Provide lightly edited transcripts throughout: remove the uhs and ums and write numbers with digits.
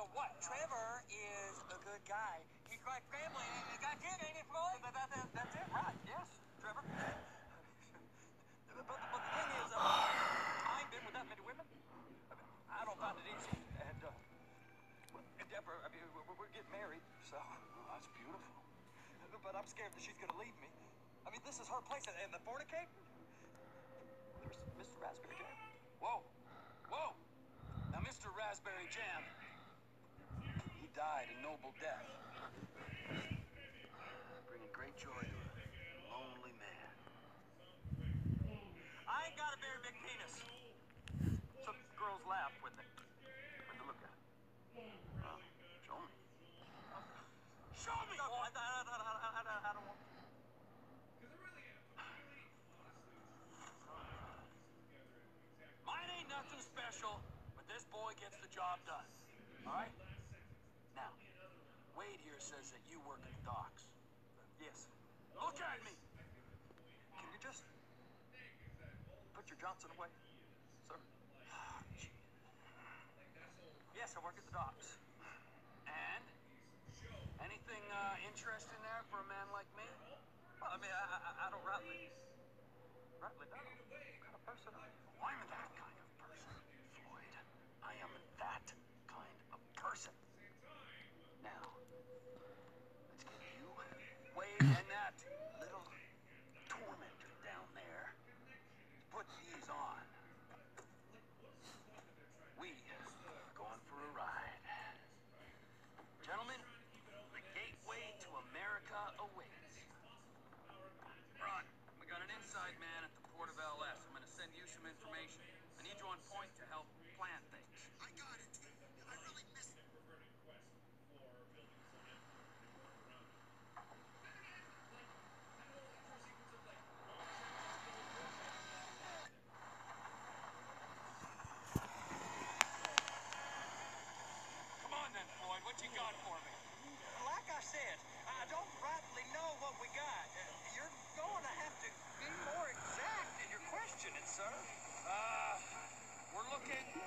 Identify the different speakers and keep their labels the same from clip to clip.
Speaker 1: what? Trevor is a good guy. He's like family. That's it, ain't it, Floyd? That's it, right? Yes, Trevor. But the thing is, I ain't been with that many women. I don't find it easy. And Deborah, I mean, we're getting married, so that's beautiful. But I'm scared that she's gonna leave me. I mean, this is her place, and the fornicating. There's Mr. Raspberry Jam.
Speaker 2: Whoa, whoa! Now, Mr. Raspberry Jam, he died a noble death, bringing great joy to a lonely man.
Speaker 1: I ain't got a very big penis. Some girls laugh when they look at it.
Speaker 2: Well, show me.
Speaker 1: Show me! No, I don't want.
Speaker 2: Mine ain't nothing special, but this boy gets the job done. All right? Now, Wade here says that you work at the docks.
Speaker 1: Yes.
Speaker 2: Look at me!
Speaker 1: Can you just put your Johnson away, sir? Yes, I work at the docks.
Speaker 2: And? Anything interesting there for a man like me?
Speaker 1: Well, I mean, I don't rightly know what kind of person I am.
Speaker 2: I'm that kind of person, Floyd. I am that kind of person. Now, let's get you, Wade, and that little tormentor down there. Put these on. We are going for a ride. Gentlemen, the gateway to America awaits. Ron, we got an inside man at the port of LS. I'm going to send you some information. I need you on point to help plan things.
Speaker 3: I got it. I really missed it.
Speaker 2: Come on then, Floyd. What you got for me?
Speaker 1: Like I said, I don't rightly know what we got. You're going to have to be more exact in your questioning, sir.
Speaker 2: We're looking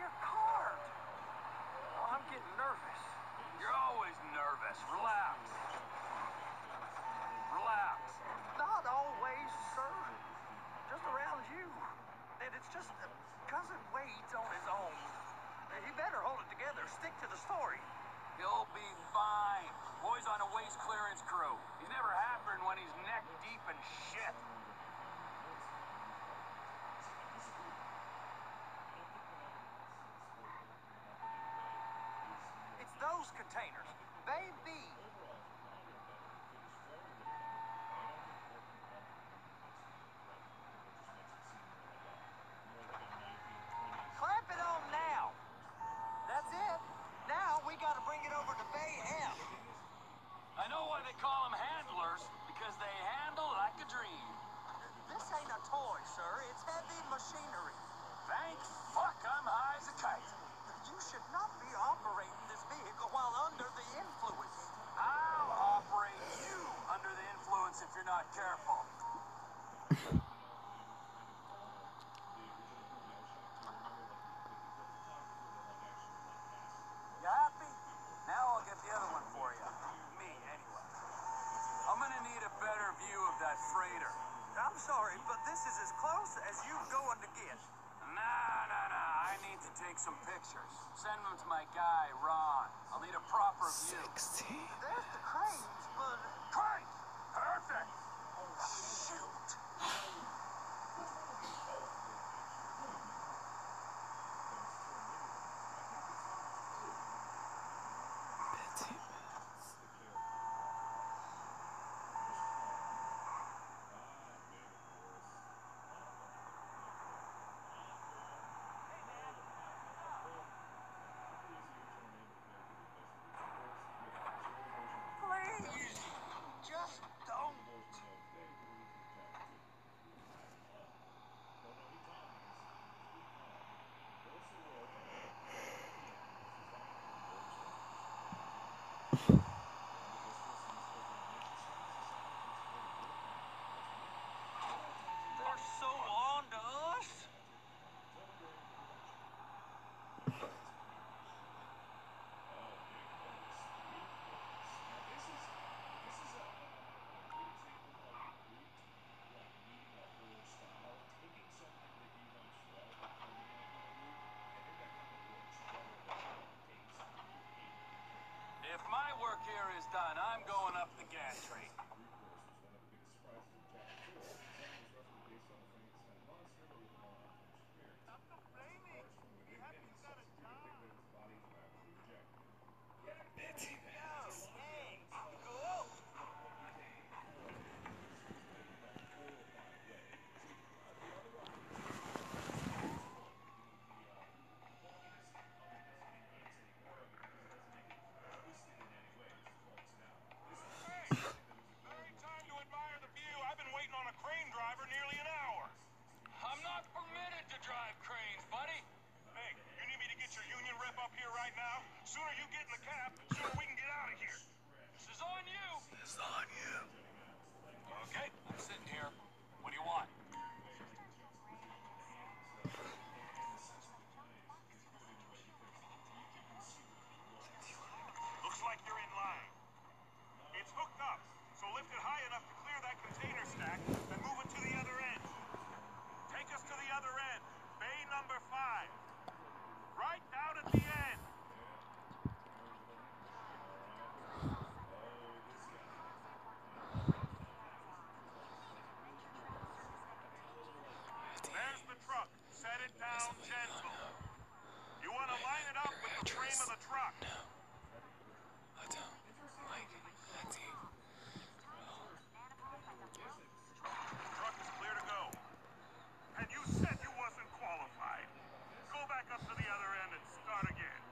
Speaker 1: your card. Oh, I'm getting nervous.
Speaker 2: You're always nervous. Relax. Relax.
Speaker 1: Not always, sir. Just around you. And it's just Cousin Wade's on his own. He better hold it together. Stick to the story.
Speaker 2: He'll be fine. Boy's on a waste clearance crew. He's never happened when he's neck deep in shit.
Speaker 1: It's those containers. Baby. Clamp it on now. That's it. Now we gotta bring it over to Bay F.
Speaker 2: I know why they call them handlers, because they handle like a dream.
Speaker 1: This ain't a toy, sir. It's heavy machinery.
Speaker 2: Thank fuck I'm high as a kite.
Speaker 1: You should not be operating this vehicle while under the influence.
Speaker 2: I'll operate you under the influence if you're not careful. You happy? Now I'll get the other one for you. Me, anyway. I'm gonna need a better view of that freighter.
Speaker 1: I'm sorry, but this is as close as you're going to get.
Speaker 2: Nah. I need to take some pictures. Send them to my guy, Ron. I'll need a proper view.
Speaker 1: There's the cranes, but...
Speaker 2: Great! Perfect!
Speaker 1: Shoot! Please! Just don't! They're so on to us.
Speaker 2: If my work here is done, I'm going up the gantry. I'm not permitted to drive cranes, buddy.
Speaker 4: Hey, you need me to get your union rep up here right now? Sooner you get in the cab, sooner we can get out of here.
Speaker 2: This is on you.
Speaker 1: It's on you.
Speaker 2: Okay, I'm sitting here. What do you want?
Speaker 4: Looks like you're in line. It's hooked up, so lift it high enough to clear that container stack and move it to the other end. Take us to the other end, bay number 5. Right down at the end. There's the truck. Set it down gentle. You want to line it up with the frame of the truck. Truck is clear to go. And you said you wasn't qualified. Go back up to the other end and start again.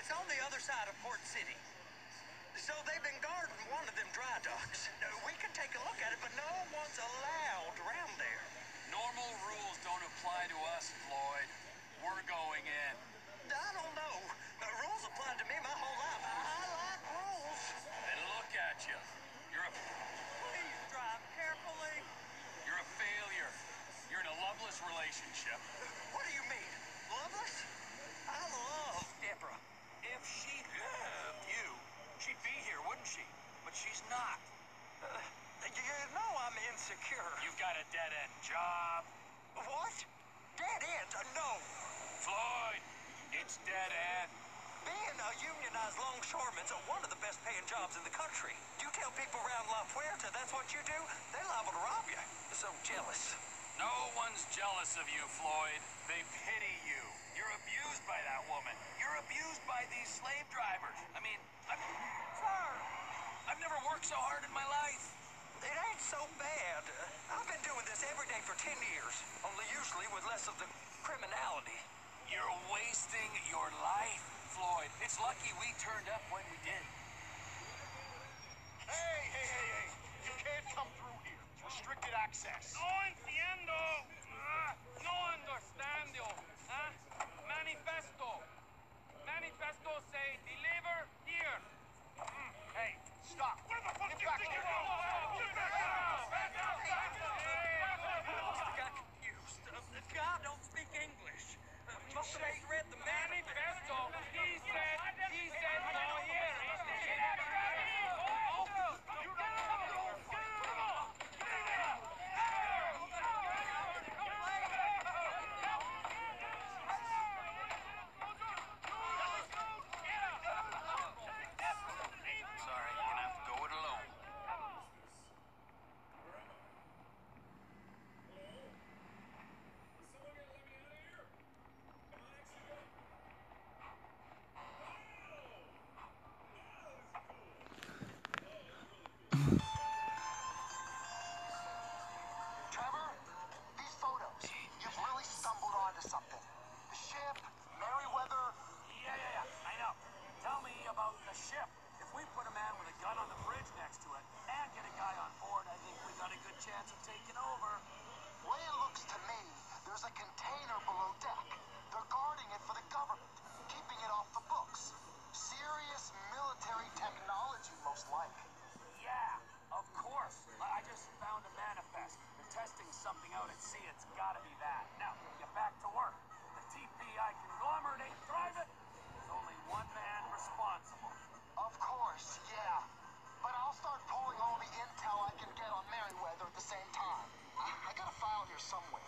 Speaker 1: It's on the other side of Port City. So they've been guarding one of them dry docks. We can take a look at it, but no one's allowed around there.
Speaker 2: Normal rules don't apply to us, Floyd. We're going in.
Speaker 1: I don't know. Rules applied to me my whole life. I like rules.
Speaker 2: And look at you.
Speaker 1: Please drive carefully.
Speaker 2: You're a failure. You're in a loveless relationship.
Speaker 1: What do you mean? Loveless? I love Deborah.
Speaker 2: If she loved you, she'd be here, wouldn't she? But she's not.
Speaker 1: You know I'm insecure.
Speaker 2: You've got a dead-end job.
Speaker 1: What? Dead end? No.
Speaker 2: Floyd, it's dead end.
Speaker 1: Being a unionized longshoreman's one of the best paying jobs in the country. You tell people around La Puerta that's what you do, they're liable to rob you. So jealous.
Speaker 2: No one's jealous of you, Floyd. They pity you. You're abused by that woman. You're abused by these slave drivers. I mean, I've never worked so hard in my life.
Speaker 1: It ain't so bad. I've been doing this every day for 10 years, only usually with less of the criminality.
Speaker 2: You're wasting your life, Floyd. It's lucky we turned up when we did.
Speaker 4: Hey. You can't come through here. Restricted access.
Speaker 5: No entiendo. No understand you. Manifesto. Manifesto say deliver here.
Speaker 4: Hey, stop. Where the fuck
Speaker 5: Get back here.
Speaker 1: I got confused. The guy don't speak English. Must have read the manifesto.
Speaker 5: He said no here.
Speaker 2: Sorry, you're gonna have to go it alone.
Speaker 3: Trevor, these photos, you've really stumbled onto something. The ship, Merryweather.
Speaker 2: Yeah, I know. Tell me about the ship. If we put a man with a gun on the bridge next to it and get a guy on board, I think we got a good chance of taking over.
Speaker 3: Way it looks to me, there's a container below deck. They're guarding it for the government, keeping it off the books. Serious military technology, most likely.
Speaker 2: Yeah, of course. I just found a manifest. They're testing something out at sea. It's gotta be that. Now, get back to work. The TPI conglomerate ain't thriving. There's only one man responsible.
Speaker 3: Of course, yeah. But I'll start pulling all the intel I can get on Merryweather at the same time. I got a file here somewhere.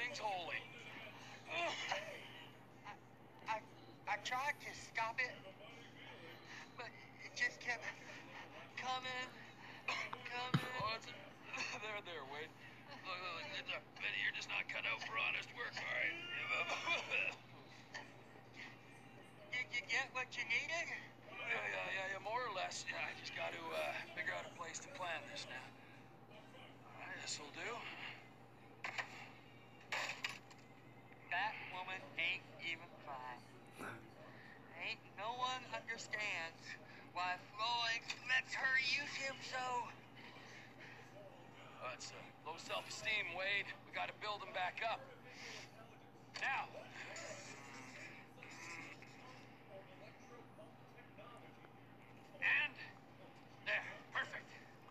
Speaker 2: everything's holy.
Speaker 3: I tried to stop it, but it just kept coming.
Speaker 2: Oh, there, Wade. Look, Benny, you're just not cut out for honest work, all right?
Speaker 3: Did you get what you needed?
Speaker 2: Yeah, more or less. Yeah, I just got to figure out a place to plant this now. This'll do.
Speaker 3: That woman ain't even fine. Ain't no one understands why Floyd lets her use him so.
Speaker 2: It's low self-esteem, Wade. We got to build him back up. Now. And there, perfect.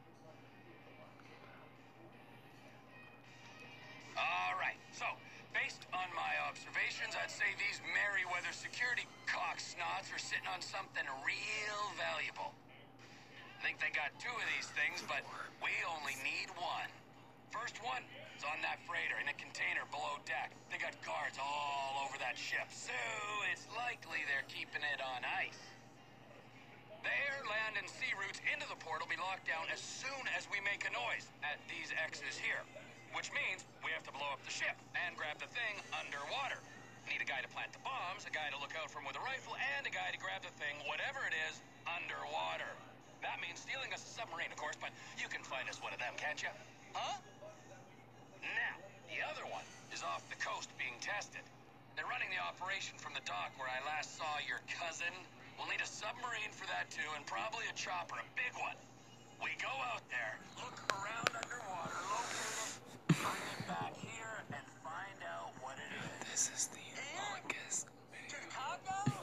Speaker 2: All right, so based on my observations, I'd say these Merryweather security cocksnots are sitting on something real valuable. I think they got 2 of these things, but we only need 1. First one is on that freighter in a container below deck. They got guards all over that ship, so it's likely they're keeping it on ice. Their land and sea routes into the port will be locked down as soon as we make a noise at these X's here. Which means we have to blow up the ship and grab the thing underwater. Need a guy to plant the bombs, a guy to look out for them with a rifle, and a guy to grab the thing, whatever it is, underwater. That means stealing us a submarine, of course, but you can find us one of them, can't you? Huh? Now, the other one is off the coast being tested. They're running the operation from the dock where I last saw your cousin. We'll need a submarine for that too, and probably a chopper, a big one. We go out there, look around underwater, locate it, bring it back here, and find out what it is.
Speaker 6: This is the longest video.
Speaker 3: Chicago?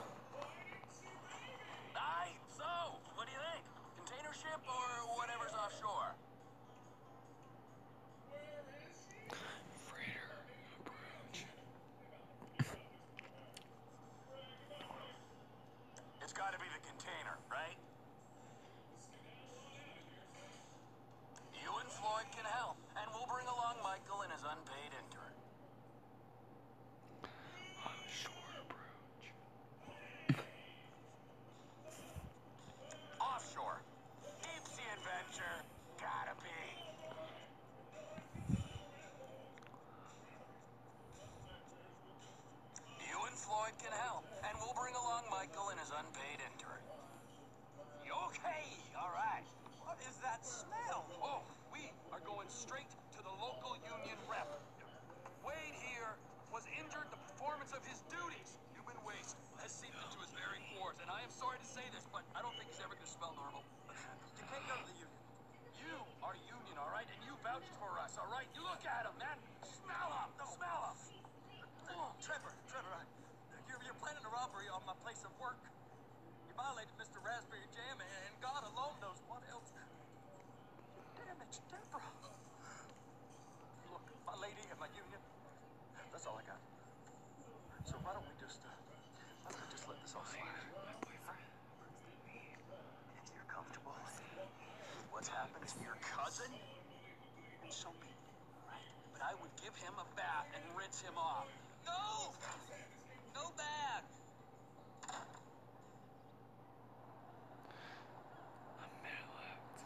Speaker 2: Aye, so, what do you think? Container ship or whatever's offshore?
Speaker 6: Freighter approach.
Speaker 2: It's gotta be the container, right? You and Floyd can help, and we'll bring along Michael and his unpaid intern.
Speaker 6: Offshore approach.
Speaker 2: Offshore. Deep sea adventure. Gotta be. You and Floyd can help, and we'll bring along Michael and his unpaid intern. You okay? All right. What is that smell? Oh, we are going straight to the local union rep. Wade here was injured in the performance of his duties. Human waste has seeped into his very pores, and I am sorry to say this, but I don't think he's ever going to smell normal. You can't go to the union. You are union, all right? And you vouched for us, all right? You look at him, man. Smell him. Smell him.
Speaker 1: Trevor, you're planning a robbery on my place of work. You violated Mr. Raspberry Jam, and God alone knows what else. Damage, Deborah. Look, my lady and my union, that's all I got. So why don't we just let this all slide?
Speaker 6: My boyfriend.
Speaker 1: If you're comfortable with what's happened to your cousin, and so be it, right?
Speaker 2: But I would give him a bath and rinse him off.
Speaker 1: No! No bad!
Speaker 6: A minute left.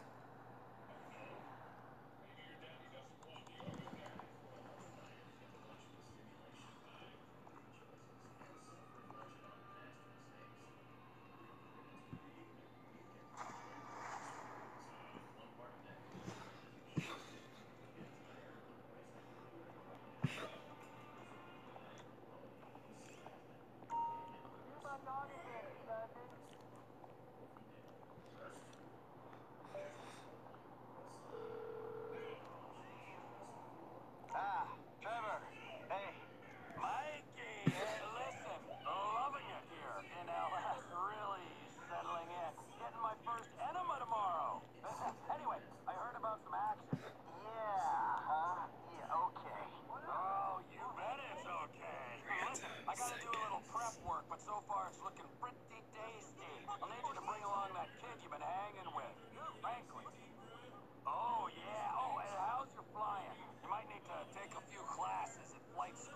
Speaker 1: Trevor. Hey.
Speaker 2: Mikey, hey, listen. Loving it here in LS. Really settling in. Getting my first enema tomorrow. Anyway, I heard about some action.
Speaker 3: Yeah, huh? Yeah, okay.
Speaker 2: Oh, you bet it's okay. Listen, I gotta do a little prep work, but so far it's looking pretty tasty. I'll need you to bring along that kid you've been hanging with. Frankly. Oh, yeah. Oh, and how's your flying? You might need to take a few classes at flight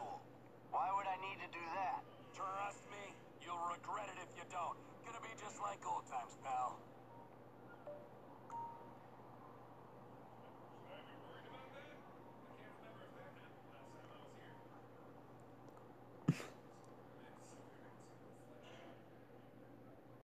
Speaker 2: You'll regret it if you don't. Gonna be just like old times, pal.